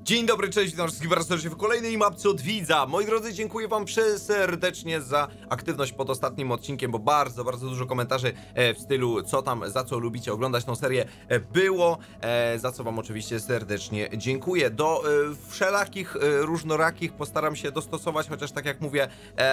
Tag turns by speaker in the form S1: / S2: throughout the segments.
S1: Dzień dobry, cześć, witam wszystkich bardzo serdecznie w kolejnej mapce od widza. Moi drodzy, dziękuję wam serdecznie za aktywność pod ostatnim odcinkiem, bo bardzo dużo komentarzy w stylu co tam, za co lubicie oglądać tą serię było, za co wam oczywiście serdecznie dziękuję. Do wszelakich różnorakich postaram się dostosować, chociaż tak jak mówię,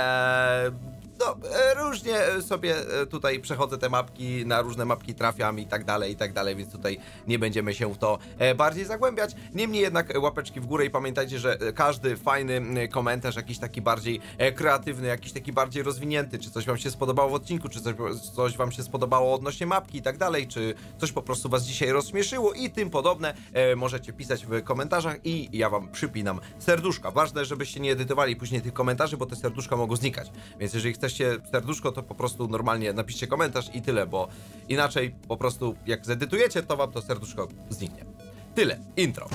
S1: różnie sobie tutaj przechodzę te mapki, na różne mapki trafiam i tak dalej, więc tutaj nie będziemy się w to bardziej zagłębiać. Niemniej jednak łapeczki w górę i pamiętajcie, że każdy fajny komentarz, jakiś taki bardziej kreatywny, jakiś taki bardziej rozwinięty, czy coś wam się spodobało w odcinku, czy coś wam się spodobało odnośnie mapki i tak dalej, czy coś po prostu was dzisiaj rozśmieszyło i tym podobne, możecie pisać w komentarzach i ja wam przypinam serduszka. Ważne, żebyście nie edytowali później tych komentarzy, bo te serduszka mogą znikać, więc jeżeli chcecie serduszko, to po prostu normalnie napiszcie komentarz i tyle, bo inaczej po prostu jak zedytujecie, to wam to serduszko zniknie. Tyle, intro.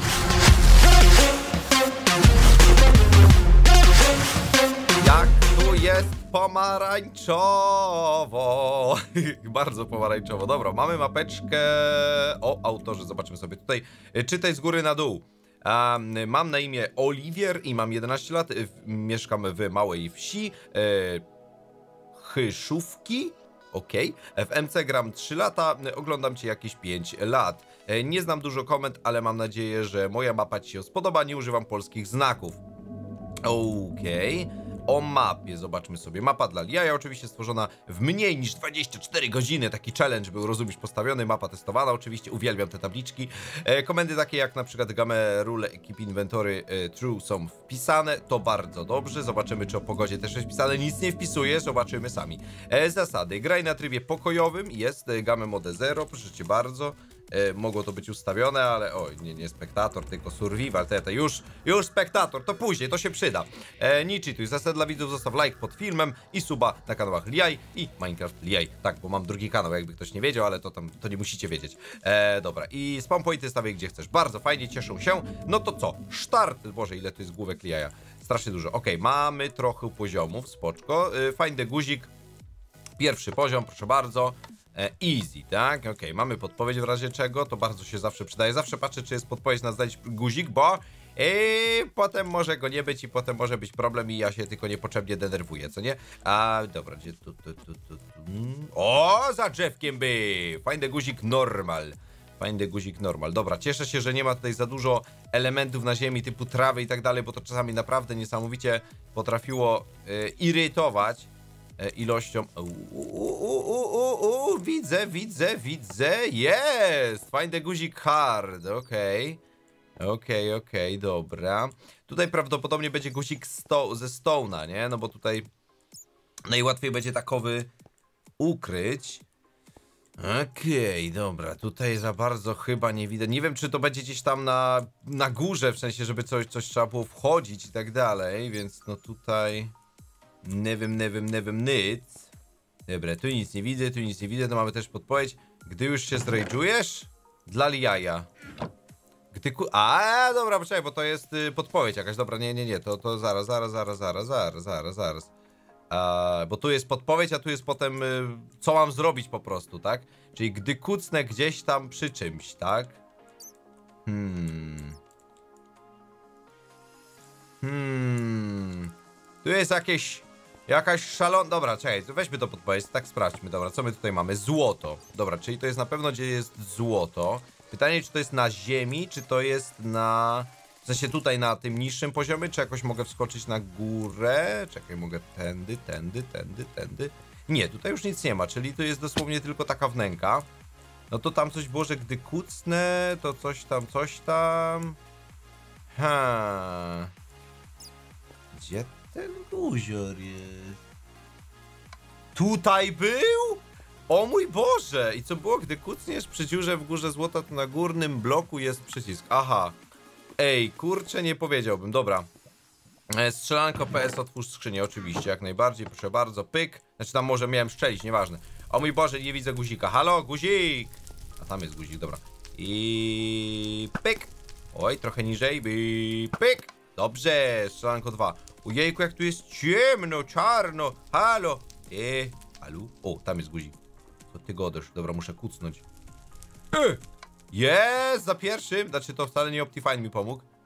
S1: Jak tu jest pomarańczowo. Bardzo pomarańczowo. Dobra, mamy mapeczkę. O, autorzy, zobaczymy sobie tutaj. Czytaj z góry na dół. Mam na imię Oliwier i mam 11 lat. Mieszkam w małej wsi. Chyszówki. Okej. W MC gram 3 lata, oglądam cię jakieś 5 lat. Nie znam dużo komend, ale mam nadzieję, że moja mapa ci się spodoba, nie używam polskich znaków. Okej. O mapie, zobaczmy sobie. Mapa dla Liaja, oczywiście stworzona w mniej niż 24 godziny. Taki challenge był, rozumiesz, postawiony. Mapa testowana, oczywiście, uwielbiam te tabliczki. Komendy takie jak na przykład game, rule, keep inventory, true są wpisane. To bardzo dobrze. Zobaczymy, czy o pogodzie też jest wpisane. Nic nie wpisuję, zobaczymy sami. Zasady. Graj na trybie pokojowym. Jest game mode 0, proszę cię bardzo. Mogło to być ustawione, ale oj, nie spektator, tylko survival, już spektator, to później, to się przyda. Nie cheatuj, zasad dla widzów, zostaw like pod filmem i suba na kanałach Liaj i Minecraft Liaj. Tak, bo mam drugi kanał, jakby ktoś nie wiedział, ale to nie musicie wiedzieć. Dobra, i spawn pointy stawiaj gdzie chcesz, bardzo fajnie, cieszą się. No to co, start, boże, ile to jest główek Liaja, strasznie dużo. Okej, mamy trochę poziomów, spoczko, find the guzik, pierwszy poziom, proszę bardzo. Easy, tak? Okej, mamy podpowiedź w razie czego, to bardzo się zawsze przydaje. Zawsze patrzę, czy jest podpowiedź na znaleźć guzik, bo potem może go nie być i potem może być problem i ja się tylko niepotrzebnie denerwuję, co nie? A dobra, gdzie tu. O, za drzewkiem by! Find the guzik normal. Find the guzik normal. Dobra, cieszę się, że nie ma tutaj za dużo elementów na ziemi typu trawy i tak dalej, bo to czasami naprawdę niesamowicie potrafiło irytować ilością. Widzę. Jest! Find the guzik hard. Okej, dobra. Tutaj prawdopodobnie będzie guzik ze stone'a, nie? No bo tutaj najłatwiej będzie takowy ukryć. Okej, dobra. Tutaj za bardzo chyba nie widać. Nie wiem, czy to będzie gdzieś tam na górze, w sensie, żeby coś trzeba było wchodzić i tak dalej, więc no tutaj nie wiem, nic. Dobra, tu nic nie widzę, to mamy też podpowiedź. Gdy już się zrajdżujesz? Dla Liaja. Dobra, poczekaj, bo to jest podpowiedź jakaś, dobra, nie, to zaraz. Bo tu jest podpowiedź, a tu jest potem co mam zrobić po prostu, tak? Czyli gdy kucnę gdzieś tam przy czymś, tak? Tu jest jakaś szalona. Dobra, czekaj, weźmy to podpowiedź, tak sprawdźmy. Dobra, co my tutaj mamy? Złoto. Dobra, czyli to jest na pewno, gdzie jest złoto. Pytanie, czy to jest na ziemi, czy to jest na... W sensie tutaj na tym niższym poziomie, czy jakoś mogę wskoczyć na górę? Czekaj, mogę tędy. Nie, tutaj już nic nie ma, czyli to jest dosłownie tylko taka wnęka. No to tam coś było, że gdy kucnę, to coś tam... Gdzie ten guzior jest? Tutaj był? O mój Boże! I co było? Gdy kucniesz przy dziurze w górze złota, to na górnym bloku jest przycisk. Aha. Ej, kurczę, nie powiedziałbym. Dobra. Strzelanko PS, otwórz skrzynię. Oczywiście, jak najbardziej. Proszę bardzo. Pyk. Znaczy tam może miałem strzelić, nieważne. O mój Boże, nie widzę guzika. Halo, guzik! A tam jest guzik, dobra. I pyk. Oj, trochę niżej. I pyk. Dobrze, strzelanko 2. Ojejku, jak tu jest ciemno, czarno. Halo. Halo? O, tam jest guzik. Co ty godasz? Dobra, muszę kucnąć. Jest za pierwszym. Znaczy, to wcale nie Optifine mi pomógł.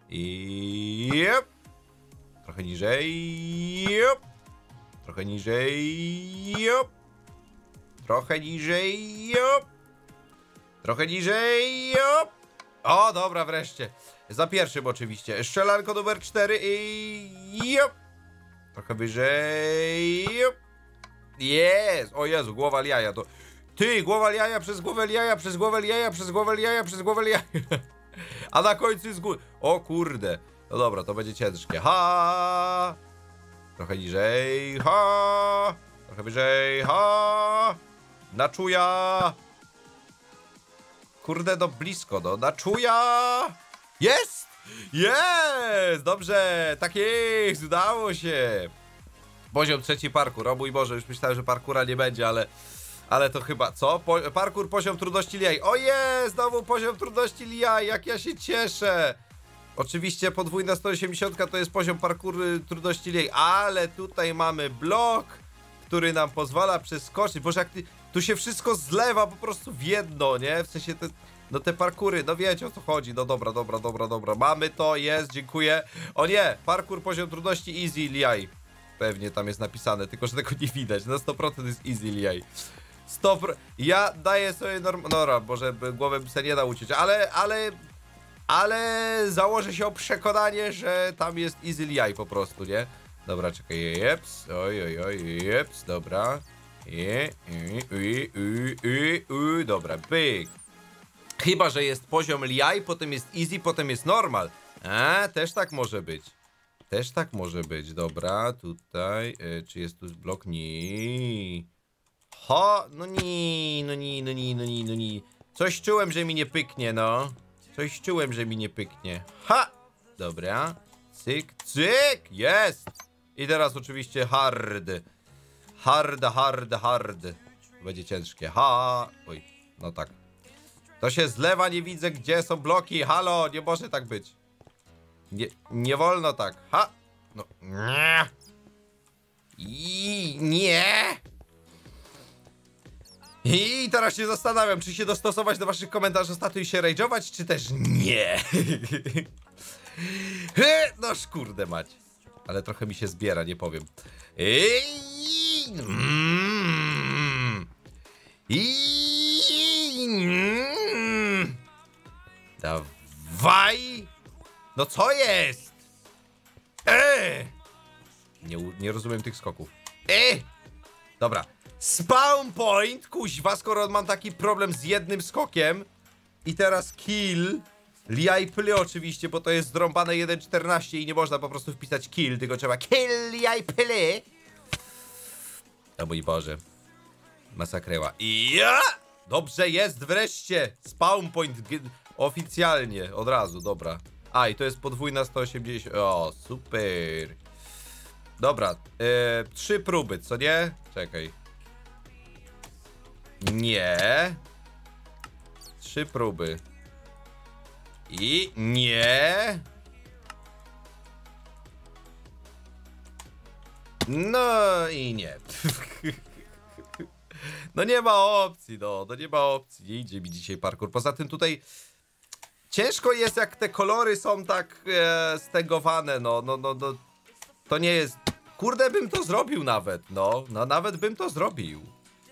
S1: I... Yep. Trochę niżej. Yep. Trochę niżej. Yep. Trochę niżej. Yep. Trochę niżej. Yep. O, dobra, wreszcie. Za pierwszym oczywiście. Strzelanko numer 4 i... Yep. Trochę wyżej. Yep. Jest. O Jezu, głowa jaja to... Ty, głowa jaja przez głowę jaja, przez głowę jaja, przez głowę jaja, przez głowę jaja. A na końcu jest gór... O kurde. No dobra, to będzie ciężkie. Ha! Trochę niżej. Ha! Trochę wyżej. Ha! Na czuja. Kurde, no blisko, no. Na czuja. Jest! Jest! Dobrze, tak jest, udało się. Poziom 3 parkour. O mój Boże, już myślałem, że parkoura nie będzie, ale to chyba, co? Parkour, poziom trudności liaj. O jest! Znowu poziom trudności liaj, jak ja się cieszę! Oczywiście podwójna 180 to jest poziom parkour trudności liaj, ale tutaj mamy blok, który nam pozwala przeskoczyć. Boże, jak tu się wszystko zlewa po prostu w jedno, nie? W sensie te parkury, no wiecie o co chodzi. No dobra, dobra, dobra, dobra. Mamy to, jest, dziękuję. O nie, parkour, poziom trudności easy liaj. Pewnie tam jest napisane, tylko że tego nie widać. Na 100% jest easy liaj. 100%. Ja daję sobie Nora, Boże, głowę by sobie nie dał uciec, ale założę się o przekonanie, że tam jest easy liaj po prostu, nie? Dobra, czekaj, jeps, oj, jeps, dobra. Dobra, pyk. Chyba, że jest poziom liaj, potem jest easy, potem jest normal. Też tak może być. Też tak może być, dobra, tutaj, czy jest tu blok? Nie. No nie, no nie, no nie, no nie, no nie. Coś czułem, że mi nie pyknie, no. Coś czułem, że mi nie pyknie. Ha! Dobra. Cyk, cyk! Jest! I teraz oczywiście hard. Hard. Będzie ciężkie. Oj, no tak. To się zlewa, nie widzę, gdzie są bloki. Halo, nie może tak być. Nie wolno tak. Ha! No. Nie. Nie! I teraz się zastanawiam, czy się dostosować do waszych komentarzy ostatnio i się rage'ować, czy też nie. Noż kurde mać. Ale trochę mi się zbiera, nie powiem. Dawaj! No co jest? Nie rozumiem tych skoków. Dobra. Spawn point, kuźwa, skoro mam taki problem z jednym skokiem. I teraz kill. Liaj ply oczywiście, bo to jest zrąbane 1.14 i nie można po prostu wpisać kill, tylko trzeba kill liaj ply. O mój Boże. Masakreła. I ja! Dobrze jest wreszcie. Spawn point oficjalnie, od razu, dobra. I to jest podwójna 180. O, super. Dobra, 3 próby, co nie? Czekaj. Nie. 3 próby. I nie. No i nie. No nie ma opcji, no nie ma opcji. Nie idzie mi dzisiaj parkour. Poza tym tutaj ciężko jest, jak te kolory są tak stegowane, no. To nie jest... Kurde, bym to zrobił nawet, no nawet bym to zrobił.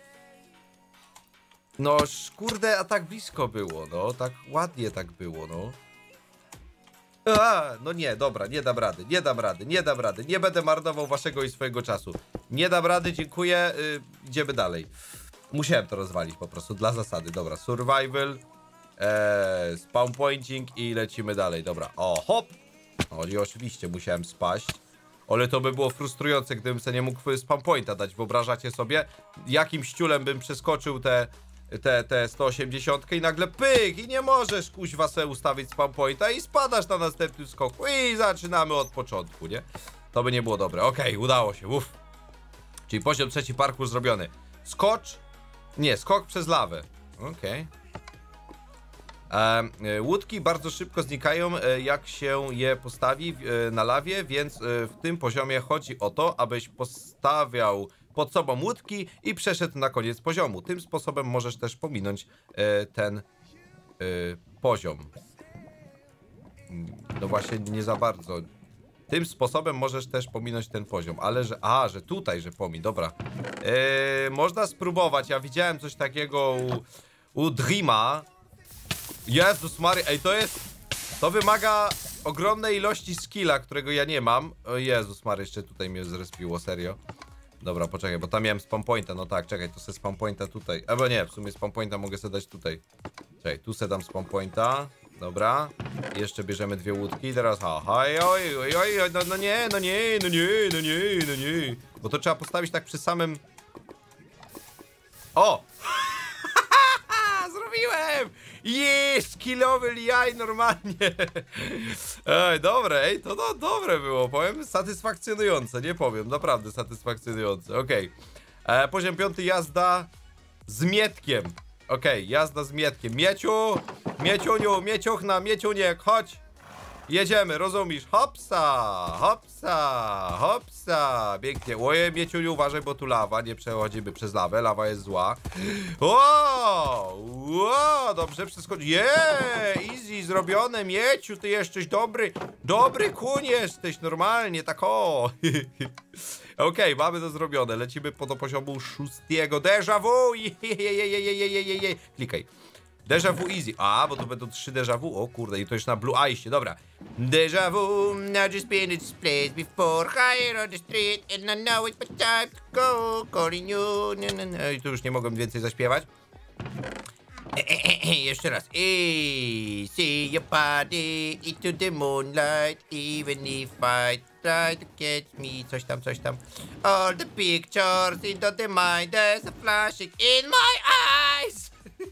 S1: No, kurde, a tak blisko było, no. Tak ładnie tak było, no. No nie, dobra, nie dam rady. Nie będę marnował waszego i swojego czasu. Nie dam rady, dziękuję. Idziemy dalej. Musiałem to rozwalić po prostu, dla zasady. Dobra, survival. Spawn pointing i lecimy dalej. Dobra, o, hop. O, i oczywiście musiałem spaść. Ale to by było frustrujące, gdybym sobie nie mógł spawn pointa dać. Wyobrażacie sobie, jakim ściulem bym przeskoczył te 180 i nagle pyk i nie możesz kuźwa se ustawić spawn pointa i spadasz na następnym skoku i zaczynamy od początku, nie? To by nie było dobre. Okej, udało się, uff. Czyli poziom 3 parkour zrobiony. Skok przez lawę. Okej. Łódki bardzo szybko znikają, jak się je postawi na lawie, więc w tym poziomie chodzi o to, abyś postawiał pod sobą łódki i przeszedł na koniec poziomu. Tym sposobem możesz też pominąć ten poziom. No właśnie, nie za bardzo. Tym sposobem możesz też pominąć ten poziom, ale że... A, że tutaj, że pomin, dobra. Można spróbować, ja widziałem coś takiego u Dreama. Jezus Mary, ej, to jest... To wymaga ogromnej ilości skilla, którego ja nie mam. O Jezus Mary, jeszcze tutaj mnie zrespiło, serio. Dobra, poczekaj, bo tam miałem spawn pointa, no tak, czekaj, to se spawn pointa tutaj. Albo nie, w sumie spawn pointa mogę sobie dać tutaj. Czekaj, tu se dam spawn pointa. Dobra. Jeszcze bierzemy 2 łódki, teraz oj, no nie. Bo to trzeba postawić tak przy samym... O! Zrobiłem! Skillowy liaj normalnie. Ej, dobre, ej, to no, dobre było, powiem, satysfakcjonujące, nie powiem, naprawdę satysfakcjonujące, okej. Poziom 5, jazda z Mietkiem. Okej, jazda z Mietkiem. Mieciuniu, Mieciuchna, Mieciuniek, chodź. Jedziemy, rozumiesz? Hopsa. Pięknie. Oje, Mieciuniu, uważaj, bo tu lawa. Nie przechodzimy przez lawę. Lawa jest zła. O, dobrze przeskoczyć. Easy, zrobione, Mieciu, ty jesteś dobry. Dobry kuń jesteś, normalnie, tak o. Okej, mamy to zrobione. Lecimy do poziomu 6. Déjà vu. Klikaj. Déjà vu easy. A, bo to będą 3 déjà vu. O kurde, i to już na Blue Ice, dobra. Déjà vu, I just been in this place before. Higher on the street and I know it's my time to go. Calling you. No. I tu już nie mogę więcej zaśpiewać. Jeszcze raz. See your body into the moonlight. Even if I try to catch me. Coś tam. All the pictures into the mind. There's a flashing in my eyes.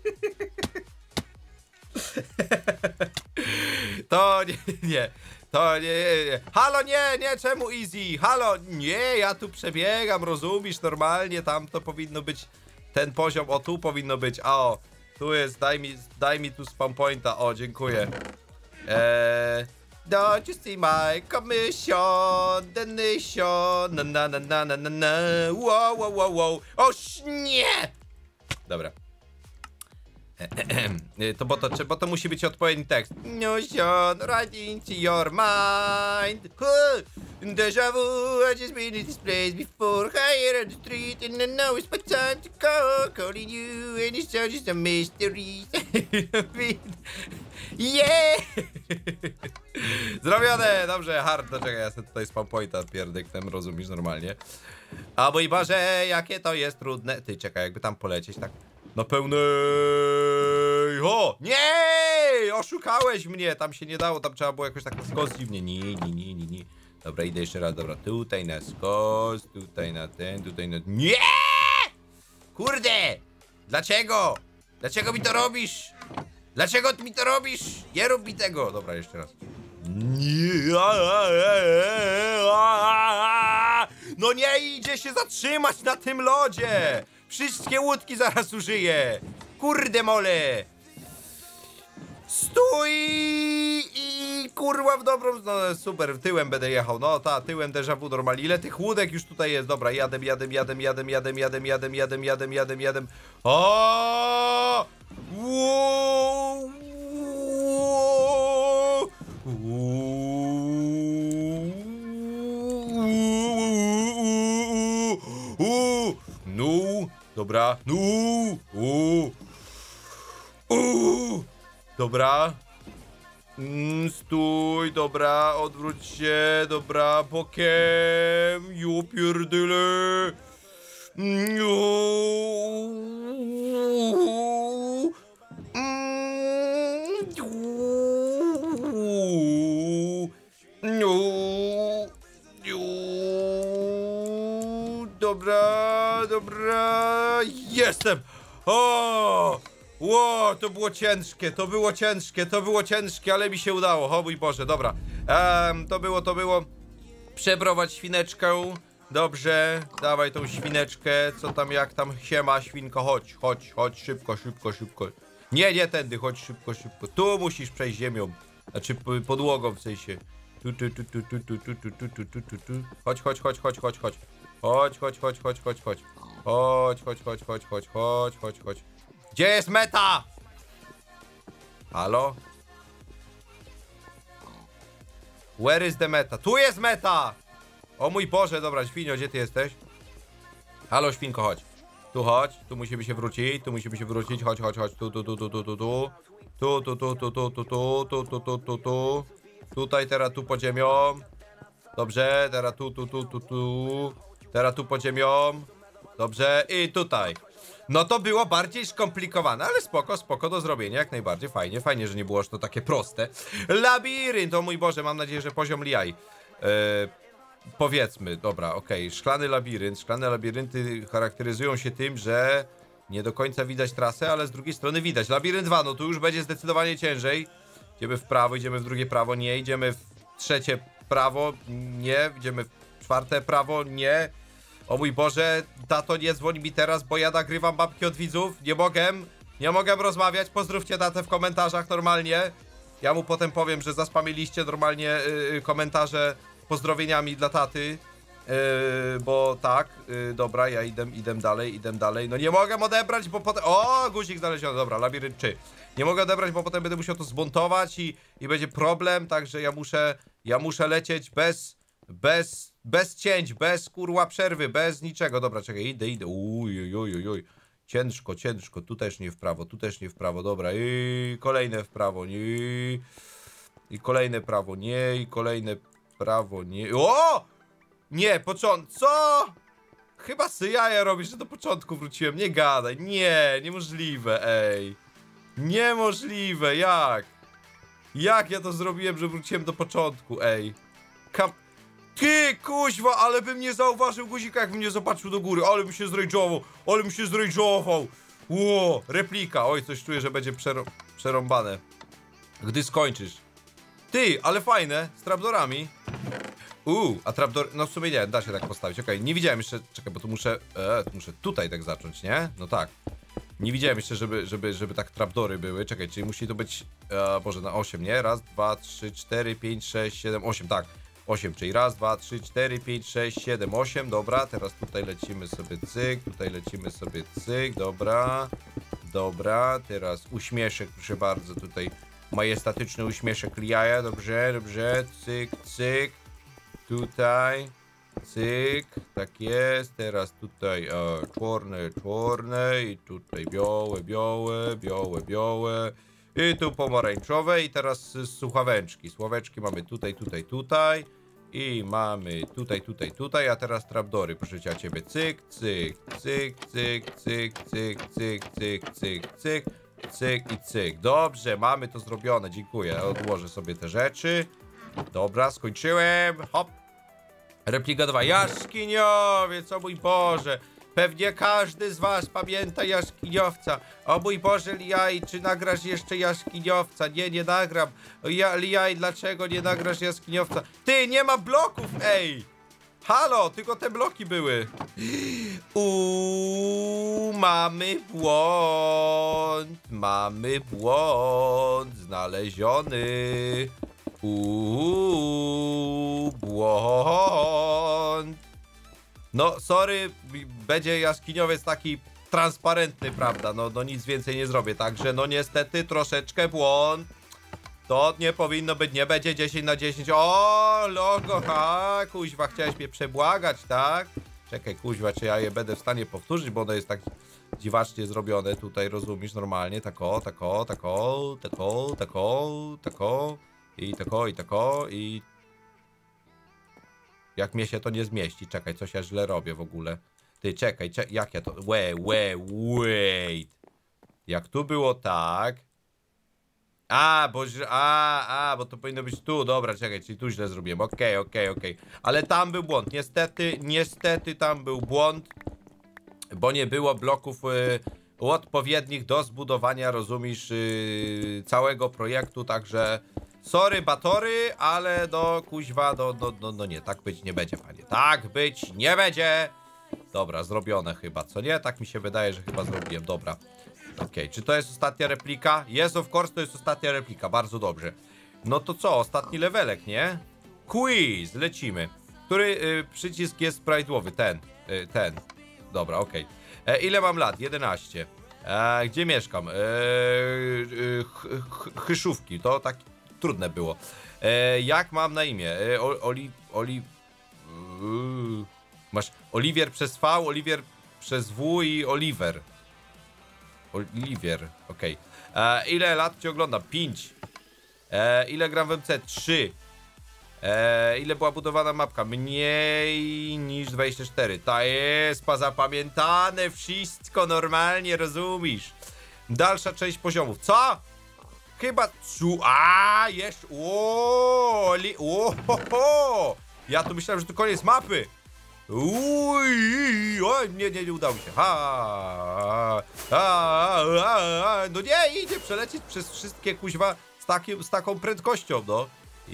S1: To nie. Halo, nie, czemu easy? Halo, nie, ja tu przebiegam, rozumiesz, normalnie, tam to powinno być ten poziom, o tu powinno być, a o, tu jest, daj mi tu spawn pointa, o, dziękuję. Don't you see my commission, the nation, na, wow, o, nie! Dobra. Bo to musi być odpowiedni tekst. Notion right into your mind. Déjà vu, I just been in this place before. Higher on the street and I know it's my time to go. Calling you and it's just a mystery. Yeah! Zrobione, dobrze, hard, czekaj, ja sobie tutaj spawn pointa pierdyknem, rozumiesz, normalnie. A mój Boże, jakie to jest trudne. Ty, czekaj, jakby tam polecieć, tak na pełnej... O! Nie! Oszukałeś mnie! Tam się nie dało, tam trzeba było jakoś tak na skos dziwnie. Nie. Dobra, idę jeszcze raz, dobra. Tutaj na skos, tutaj na ten, tutaj na... Nie! Kurde! Dlaczego? Dlaczego mi to robisz? Dlaczego ty mi to robisz? Nie rób mi tego! Dobra, jeszcze raz. Nie! No nie idzie się zatrzymać na tym lodzie! Wszystkie łódki zaraz użyję! Kurde mole! Stój! I kurwa w dobrą... No super, tyłem będę jechał. No ta, tyłem déjà vu normalnie. Ile tych łódek już tutaj jest? Dobra, jadę. O! No! Dobra. Dobra. Stój, dobra, odwróć się, dobra, bokiem. Jo pierdyle. Dobra, jestem! O! Ło, to było ciężkie, ale mi się udało, o mój Boże, dobra. To było. Przeprowadź świneczkę, dobrze, dawaj tą świneczkę, co tam, jak tam, siema, świnko, chodź, szybko. Nie tędy, chodź szybko. Tu musisz przejść ziemią, znaczy podłogą w sensie. Tu. Chodź. Chodź. Gdzie jest meta? Halo? Where is the meta? Tu jest meta! O mój Boże, dobra, świnio, gdzie ty jesteś? Halo, świnko, chodź. Tu chodź, tu musimy się wrócić, chodź, tu. Tu. Tutaj, teraz tu pod ziemią. Dobrze, teraz tu. Teraz tu pod ziemią. Dobrze, i tutaj. No to było bardziej skomplikowane, ale spoko do zrobienia, jak najbardziej. Fajnie, że nie było aż to takie proste. Labirynt, o mój Boże, mam nadzieję, że poziom Liai. Powiedzmy, dobra, okej. Szklany labirynty charakteryzują się tym, że nie do końca widać trasę, ale z drugiej strony widać. Labirynt 2, no tu już będzie zdecydowanie ciężej. Idziemy w prawo, idziemy w drugie prawo, nie. Idziemy w trzecie prawo, nie. Idziemy w czwarte prawo, nie. O mój Boże, tato, nie dzwoń mi teraz, bo ja nagrywam babki od widzów. Nie mogę rozmawiać. Pozdrówcie tatę w komentarzach normalnie. Ja mu potem powiem, że zaspamiliście normalnie komentarze pozdrowieniami dla taty. Bo tak, dobra, ja idę dalej. No nie mogę odebrać, bo potem... O, guzik znaleziony, dobra, labirynt 3. Nie mogę odebrać, bo potem będę musiał to zmontować i będzie problem, także ja muszę lecieć bez cięć, bez kurwa przerwy, bez niczego. Dobra, czekaj, idę. Uj. Ciężko, tu też nie w prawo, dobra. I kolejne w prawo, nie. I kolejne prawo, nie. I kolejne prawo, nie. O! Nie, co? Chyba sobie jaja robisz, że do początku wróciłem. Nie gadaj, nie, niemożliwe, ej. Niemożliwe, jak? Jak ja to zrobiłem, że wróciłem do początku, ej? Ty, kuźwa, ale bym nie zauważył guzika, jakbym nie zobaczył do góry. Ale bym się zrejdżował. Ło, replika. Oj, coś czuję, że będzie przerąbane. Gdy skończysz. Ty, ale fajne, z trapdorami. A trapdor... No w sumie nie, da się tak postawić. Okej, nie widziałem jeszcze... Czekaj, bo tu muszę tutaj tak zacząć, nie? No tak. Nie widziałem jeszcze, żeby tak trapdory były. Czekaj, czyli musi to być... Boże, na 8, nie? Raz, 2, 3, 4, 5, 6, 7, 8, tak. 8, czyli raz, 2, 3, 4, 5, 6, 7, 8, dobra, teraz tutaj lecimy sobie cyk, dobra, teraz uśmieszek, proszę bardzo, tutaj majestatyczny uśmieszek Liaja, dobrze, cyk, tutaj, cyk, tak jest, teraz tutaj czarne i tutaj białe. I tu pomarańczowe i teraz słuchaweczki. Słuchaweczki mamy tutaj. I mamy tutaj, a teraz trapdory, proszę ciebie. Cyk i cyk. Dobrze, mamy to zrobione, dziękuję. Odłożę sobie te rzeczy. Dobra, skończyłem. Hop. Replika 2. Jaskiniowiec, o mój Boże. Pewnie każdy z was pamięta jaskiniowca. O mój Boże, Liai, czy nagrasz jeszcze jaskiniowca? Nie nagram. Liai, dlaczego nie nagrasz jaskiniowca? Ty, nie ma bloków, ej! Halo, tylko te bloki były. Mamy błąd znaleziony. Błąd. No, sorry, będzie jaskiniowiec taki transparentny, prawda? No nic więcej nie zrobię, także no niestety troszeczkę błąd. To nie powinno być, nie będzie 10 na 10. O, logo, kuźwa, chciałeś mnie przebłagać, tak? Czekaj, kuźwa, czy ja je będę w stanie powtórzyć, bo ono jest tak dziwacznie zrobione tutaj, rozumiesz, normalnie, tako, i jak mnie się to nie zmieści, czekaj, coś ja źle robię w ogóle. Ty, czekaj, jak ja to... Wait. Jak tu było tak... bo to powinno być tu, dobra, czekaj, czyli tu źle zrobiłem, okej. Ale tam był błąd, niestety tam był błąd, bo nie było bloków odpowiednich do zbudowania, rozumiesz, całego projektu, także... Sorry, batory, ale kuźwa, nie, tak być nie będzie, panie. Tak być nie będzie! Dobra, zrobione chyba, co nie? Tak mi się wydaje, że chyba zrobiłem, dobra. Okej, czy to jest ostatnia replika? Yes, of course, to jest ostatnia replika, bardzo dobrze. No to co, ostatni levelek, nie? Quiz, lecimy. Który przycisk jest prawidłowy? Ten. Dobra, okej. Ile mam lat? 11. Gdzie mieszkam? Chyszówki, to tak trudne było. Jak mam na imię? Masz Oliwier przez V, Oliwier przez W i Oliver. Oliwier, okej. Ile lat cię oglądam? 5. Ile gram w MC? 3. Ile była budowana mapka? Mniej niż 24. Ta jest pozapamiętane, wszystko normalnie, rozumiesz? Dalsza część poziomów. Co? Chyba... jeszcze... Ja tu myślałem, że to koniec mapy. Oj, nie udało mi się. No nie, idzie przelecieć przez wszystkie kuźwa z taką prędkością, no.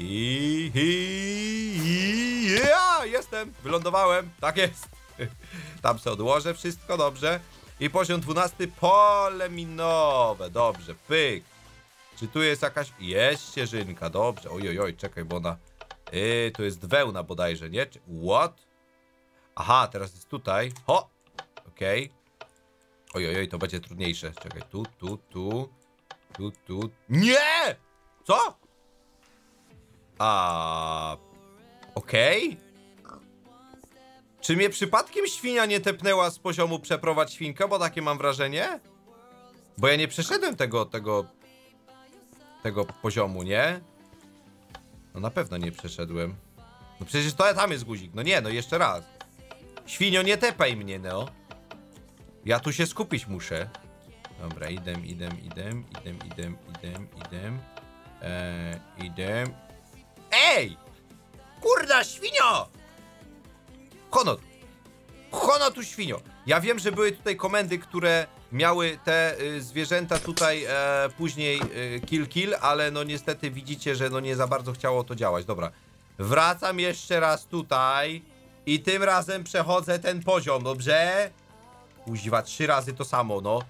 S1: Jestem, wylądowałem, tak jest. Tam sobie odłożę wszystko, dobrze. I poziom 12, pole minowe, dobrze, pyk. Czy tu jest jakaś... Jest ścieżynka, dobrze. Oj, czekaj, bo ona... tu jest wełna bodajże, nie? What? Aha, teraz jest tutaj. Ho! Okej. Oj, to będzie trudniejsze. Czekaj, tu. Nie! Co? Okej. Czy mnie przypadkiem świnia nie tepnęła z poziomu przeprowadź świnkę? Bo takie mam wrażenie. Bo ja nie przeszedłem tego poziomu, nie? No na pewno nie przeszedłem. No przecież to tam jest guzik. No nie, no jeszcze raz. Świnio, nie tepaj mnie, no. Ja tu się skupić muszę. Dobra, idę. Ej! Kurda, świnio! Hono tu, świnio! Ja wiem, że były tutaj komendy, które miały te zwierzęta tutaj później kill, ale no niestety widzicie, że no nie za bardzo chciało to działać. Dobra, wracam jeszcze raz tutaj i tym razem przechodzę ten poziom, dobrze? Kuźwa, 3 razy to samo, no.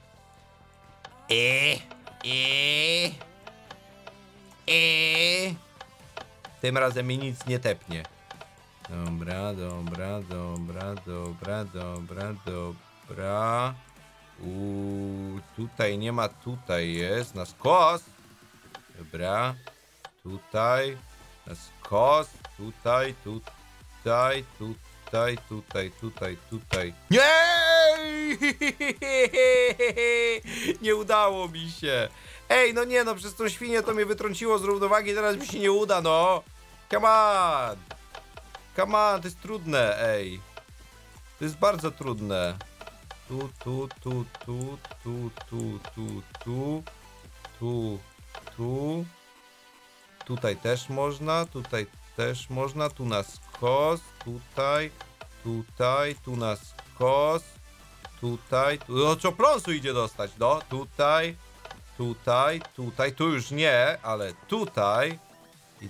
S1: Tym razem mi nic nie tepnie. Dobra. Tutaj nie ma, tutaj jest, na skos. Dobra. Tutaj. Na skos. Tutaj. Nie! Nie udało mi się. Ej, no nie, no przez tą świnię to mnie wytrąciło z równowagi, teraz mi się nie uda, no. Come on, to jest trudne, ej. To jest bardzo trudne. Tu. Tutaj też można, tu na skos, tu na skos, no czopląsu idzie dostać, no, tutaj, tu już nie, ale tutaj, i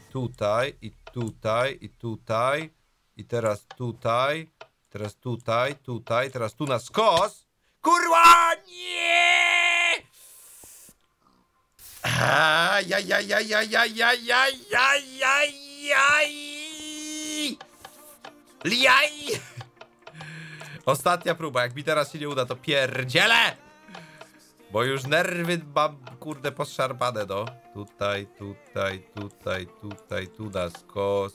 S1: teraz tutaj, teraz tu na skos, kurwa, nie! Liaj! Ostatnia próba, jak mi teraz się nie uda, to pierdzielę! Bo już nerwy mam, kurde, poszarpane, no. Tutaj, tu na skos.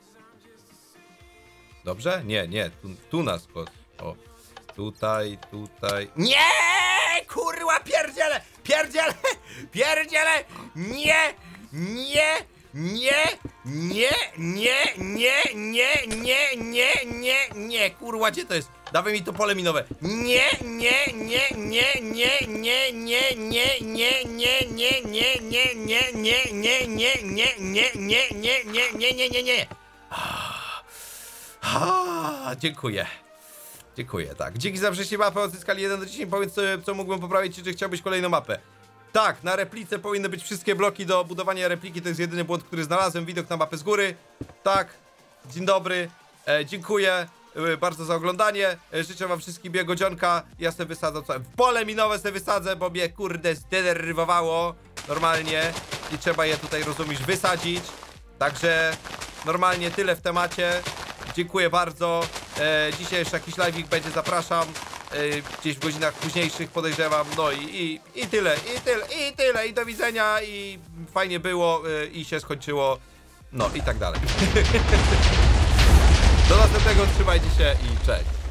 S1: Dobrze? Nie, tu na skos. O, tutaj. Nie! Kurwa, pierdzielę! Nie, kurwa, gdzie to jest? Dawaj mi to pole minowe. Nie. Dziękuję, tak. Dzięki za przejście mapy, odzyskali 1 do 10. Powiedz, co mógłbym poprawić, czy chciałbyś kolejną mapę. Tak, na replice powinny być wszystkie bloki do budowania repliki. To jest jedyny błąd, który znalazłem. Widok na mapę z góry. Tak, dzień dobry. Dziękuję bardzo za oglądanie. Życzę wam wszystkim miłego dzionka. Ja sobie wysadzę w pole minowe, sobie wysadzę, bo mnie kurde zdenerwowało normalnie i trzeba je tutaj, rozumiesz, wysadzić. Także normalnie tyle w temacie. Dziękuję bardzo. Dzisiaj jeszcze jakiś live'ik będzie, zapraszam. Gdzieś w godzinach późniejszych podejrzewam. No i tyle. I do widzenia. I fajnie było i się skończyło. No i tak dalej. Do następnego, trzymajcie się i cześć.